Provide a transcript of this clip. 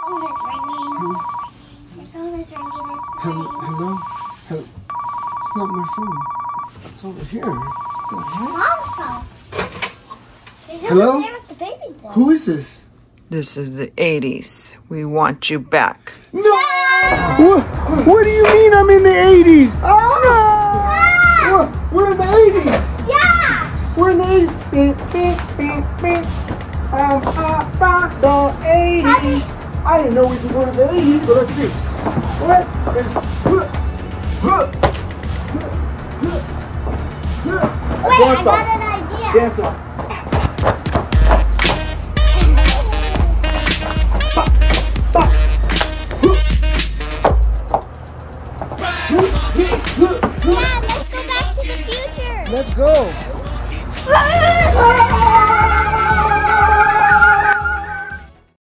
phone is ringing. Your phone is ringing. Hello? Hello? It's not my phone. It's over here. Mom's phone. She's Hello? over there with the baby though. Who is this? This is the 80s. We want you back. No! What do you mean I'm in the 80s? No! We're in the 80s! Yeah! We're in the 80s! The 80s! I didn't know we could go to the 80s, but let's see. What? Wait, I got an idea. Dance up.